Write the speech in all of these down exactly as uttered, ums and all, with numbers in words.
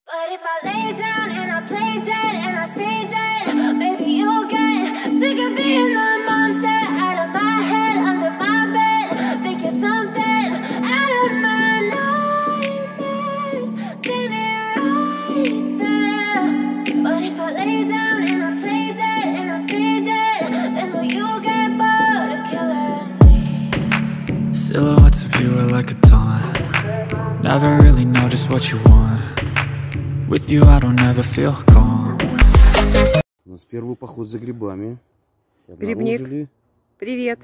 But if I lay down and I play dead and I stay dead, maybe you'll get sick of being the monster out of my head, under my bed. Think you're something out of my nightmares, standing right there. But if I lay down and I play dead and I stay dead, then will you get bored of killing me? Silhouettes of you are like a taunt. Never really know just what you want. With you I don't ever feel calm. У нас первый поход за грибами. Грибник, привет.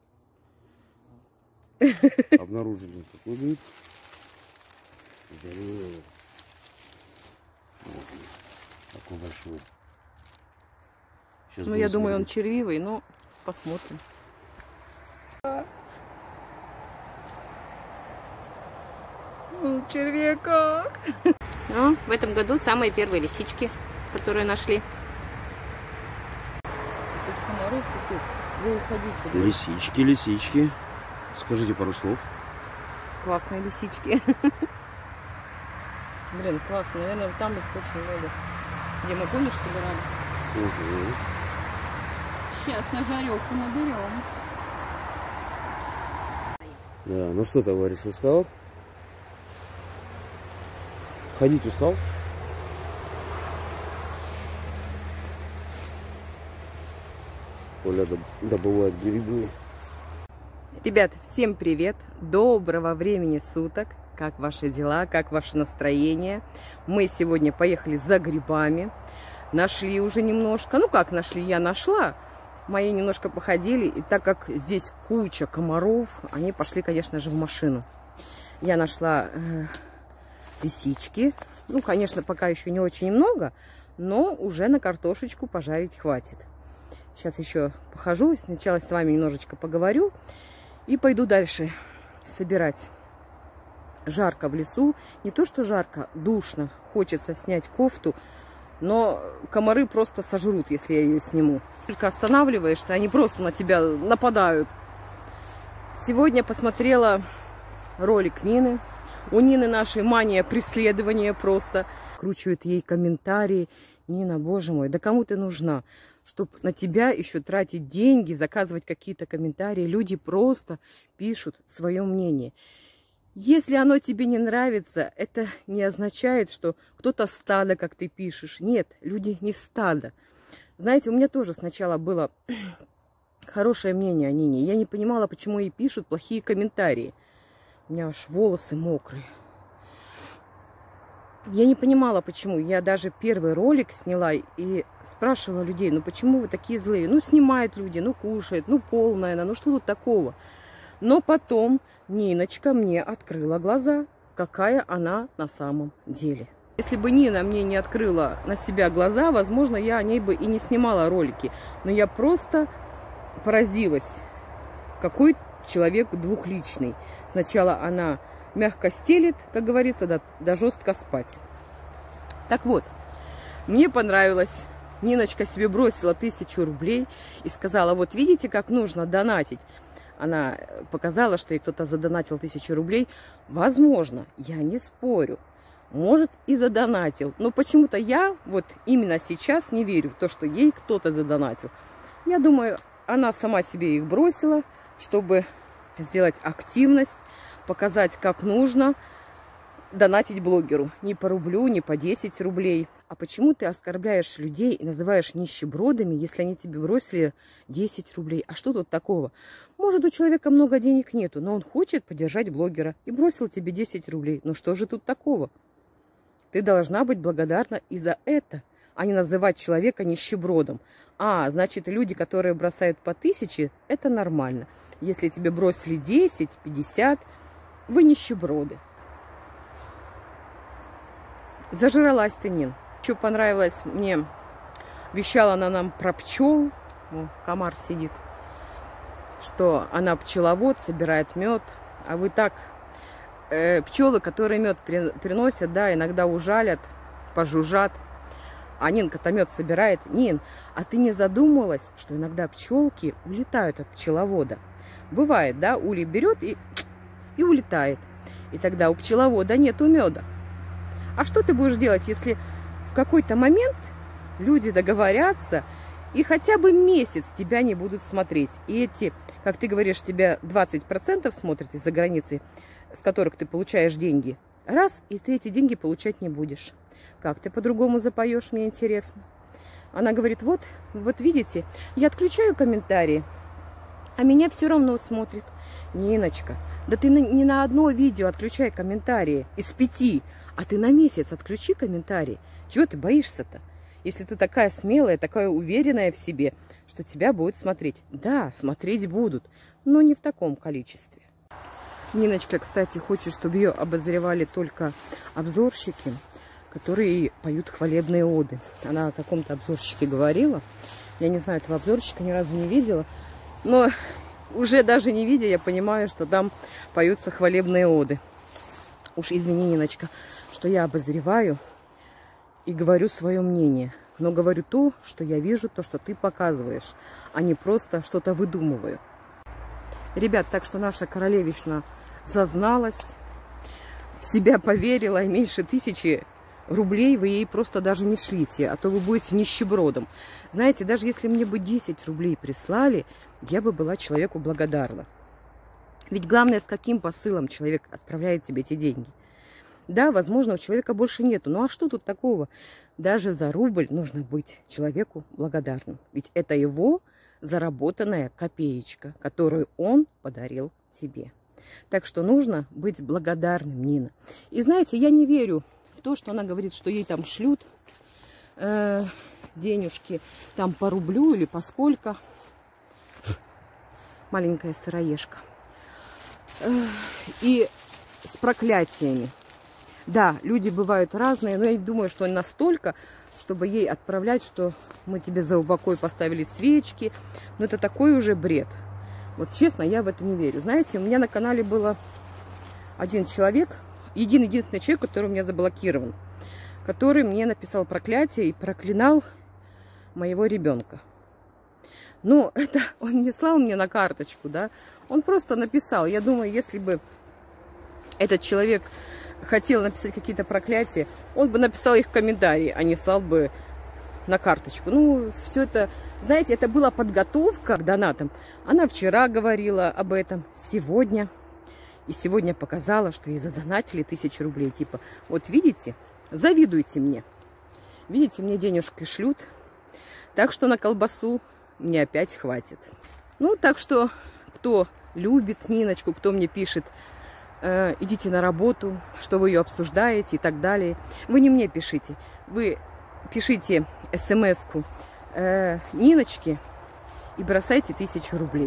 Обнаружили такой гриб. Такой большой. Сейчас ну, я думаю, он червивый, но посмотрим. Червяка. Ну, в этом году самые первые лисички, которые нашли. Тут комаров купец. Вы уходите. Да? Лисички, лисички. Скажите пару слов. Классные лисички. Блин, классно. Наверное, там их очень много. Где мы, помнишь, собирали? Угу. Сейчас на жареху наберем. Да, ну что, товарищ, устал? Ходить устал? Оля добывает грибы. Ребят, всем привет! Доброго времени суток! Как ваши дела? Как ваше настроение? Мы сегодня поехали за грибами. Нашли уже немножко. Ну как нашли? Я нашла. Мои немножко походили. И так как здесь куча комаров, они пошли, конечно же, в машину. Я нашла э, лисички. Ну, конечно, пока еще не очень много, но уже на картошечку пожарить хватит. Сейчас еще похожу. Сначала с вами немножечко поговорю. И пойду дальше собирать. Жарко в лесу. Не то, что жарко, душно. Хочется снять кофту. Но комары просто сожрут, если я ее сниму. Только останавливаешься, они просто на тебя нападают. Сегодня посмотрела ролик Нины. У Нины нашей мания преследования просто. Кручивает ей комментарии. Нина, боже мой, да кому ты нужна? Чтобы на тебя еще тратить деньги, заказывать какие-то комментарии. Люди просто пишут свое мнение. Если оно тебе не нравится, это не означает, что кто-то стадо, как ты пишешь. Нет, люди не стадо. Знаете, у меня тоже сначала было хорошее мнение о Нине. Я не понимала, почему ей пишут плохие комментарии. У меня аж волосы мокрые. Я не понимала, почему. Я даже первый ролик сняла и спрашивала людей, ну почему вы такие злые? Ну снимают люди, ну кушают, ну полная она, ну что тут такого? Но потом Ниночка мне открыла глаза, какая она на самом деле. Если бы Нина мне не открыла на себя глаза, возможно, я о ней бы и не снимала ролики. Но я просто поразилась, какой человек двухличный. Сначала она мягко стелит, как говорится, да, да жестко спать. Так вот, мне понравилось. Ниночка себе бросила тысячу рублей и сказала, вот видите, как нужно донатить. Она показала, что ей кто-то задонатил тысячу рублей. Возможно, я не спорю. Может, и задонатил. Но почему-то я вот именно сейчас не верю в то, что ей кто-то задонатил. Я думаю, она сама себе их бросила, чтобы сделать активность, показать, как нужно донатить блогеру. Не по рублю, не по десять рублей. А почему ты оскорбляешь людей и называешь нищебродами, если они тебе бросили десять рублей? А что тут такого? Может, у человека много денег нету, но он хочет поддержать блогера и бросил тебе десять рублей. Ну что же тут такого? Ты должна быть благодарна и за это, а не называть человека нищебродом. А, значит, люди, которые бросают по тысяче, это нормально. Если тебе бросили десять, пятьдесят, вы нищеброды. Зажралась ты, Нин. Еще понравилось мне, вещала она нам про пчел. О, комар сидит. Что она пчеловод, собирает мед. А вы так, э, пчелы, которые мед приносят, да, иногда ужалят, пожужжат. А Нинка-то мед собирает. Нин, а ты не задумывалась, что иногда пчелки улетают от пчеловода? Бывает, да, улей берет и, и улетает. И тогда у пчеловода нету меда. А что ты будешь делать, если в какой-то момент люди договорятся и хотя бы месяц тебя не будут смотреть? И эти, как ты говоришь, тебя двадцать процентов смотрят из-за границы, с которых ты получаешь деньги. Раз, и ты эти деньги получать не будешь. Как ты по-другому запоешь, мне интересно. Она говорит, вот, вот видите, я отключаю комментарии, а меня все равно смотрит. Ниночка, да ты не на одно видео отключай комментарии из пяти, а ты на месяц отключи комментарии. Чего ты боишься-то? Если ты такая смелая, такая уверенная в себе, что тебя будут смотреть. Да, смотреть будут, но не в таком количестве. Ниночка, кстати, хочет, чтобы ее обозревали только обзорщики, которые поют хвалебные оды. Она о каком-то обзорщике говорила. Я не знаю, этого обзорщика ни разу не видела. Но уже даже не видя, я понимаю, что там поются хвалебные оды. Уж извини, Ниночка, что я обозреваю и говорю свое мнение. Но говорю то, что я вижу, то, что ты показываешь, а не просто что-то выдумываю. Ребят, так что наша королевична зазналась, в себя поверила, и меньше тысячи рублей вы ей просто даже не шлите, а то вы будете нищебродом. Знаете, даже если мне бы десять рублей прислали, я бы была человеку благодарна. Ведь главное, с каким посылом человек отправляет тебе эти деньги. Да, возможно, у человека больше нету. Ну а что тут такого? Даже за рубль нужно быть человеку благодарным. Ведь это его заработанная копеечка, которую он подарил тебе. Так что нужно быть благодарным, Нина. И знаете, я не верю то, что она говорит, что ей там шлют э, денежки там по рублю или по сколько. Маленькая сыроежка. Э, и с проклятиями. Да, люди бывают разные, но я думаю, что настолько, чтобы ей отправлять, что мы тебе за упокой поставили свечки. Но это такой уже бред. Вот честно, я в это не верю. Знаете, у меня на канале было один человек, Един-единственный человек, который у меня заблокирован, который мне написал проклятие и проклинал моего ребенка. Ну, это он не слал мне на карточку, да, он просто написал. Я думаю, если бы этот человек хотел написать какие-то проклятия, он бы написал их в комментарии, а не слал бы на карточку. Ну, все это, знаете, это была подготовка к донатам. Она вчера говорила об этом, сегодня... И сегодня показала, что ей задонатили тысячу рублей. Типа, вот видите, завидуйте мне. Видите, мне денежки шлют. Так что на колбасу мне опять хватит. Ну, так что, кто любит Ниночку, кто мне пишет, э, идите на работу, что вы ее обсуждаете и так далее. Вы не мне пишите. Вы пишите смс-ку э, Ниночке и бросайте тысячу рублей.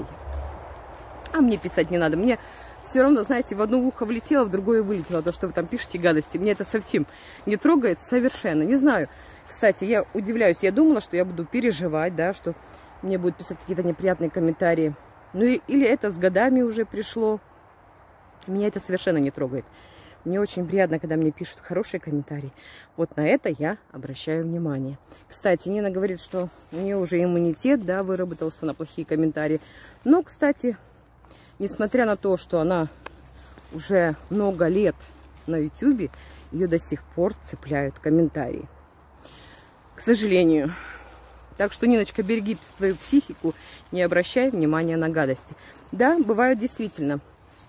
А мне писать не надо. Мне... Все равно, знаете, в одно ухо влетело, в другое вылетело. То, что вы там пишете гадости. Мне это совсем не трогает, совершенно. Не знаю. Кстати, я удивляюсь. Я думала, что я буду переживать, да, что мне будут писать какие-то неприятные комментарии. Ну, или это с годами уже пришло. Меня это совершенно не трогает. Мне очень приятно, когда мне пишут хорошие комментарии. Вот на это я обращаю внимание. Кстати, Нина говорит, что у нее уже иммунитет, да, выработался на плохие комментарии. Но, кстати... Несмотря на то, что она уже много лет на ютубе, ее до сих пор цепляют комментарии. К сожалению. Так что, Ниночка, береги свою психику, не обращай внимания на гадости. Да, бывают действительно.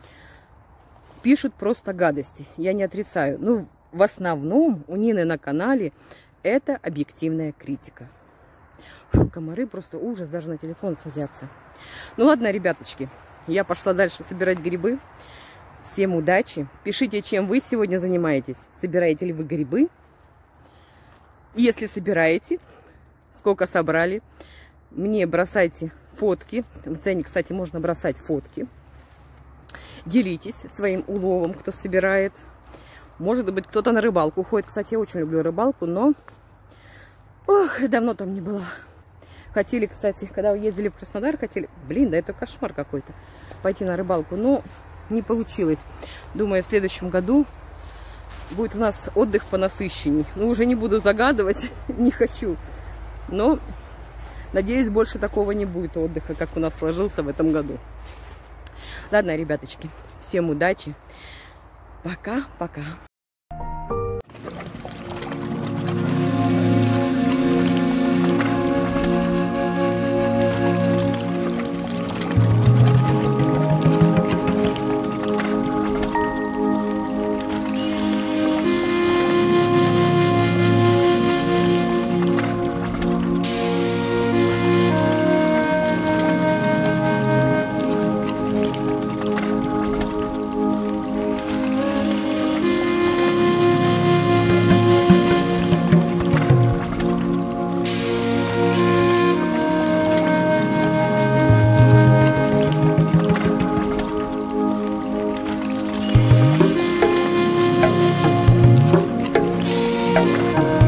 Пишут просто гадости. Я не отрицаю. Ну, в основном у Нины на канале это объективная критика. Фу, комары просто ужас, даже на телефон садятся. Ну ладно, ребяточки. Я пошла дальше собирать грибы. Всем удачи. Пишите, чем вы сегодня занимаетесь. Собираете ли вы грибы? Если собираете, сколько собрали, мне бросайте фотки. В цене, кстати, можно бросать фотки. Делитесь своим уловом, кто собирает. Может быть, кто-то на рыбалку уходит. Кстати, я очень люблю рыбалку, но... Ох, давно там не была. Хотели, кстати, когда ездили в Краснодар, хотели... Блин, да это кошмар какой-то. Пойти на рыбалку, но не получилось. Думаю, в следующем году будет у нас отдых понасыщенней. Ну, уже не буду загадывать, не хочу. Но, надеюсь, больше такого не будет отдыха, как у нас сложился в этом году. Ладно, ребяточки, всем удачи. Пока-пока.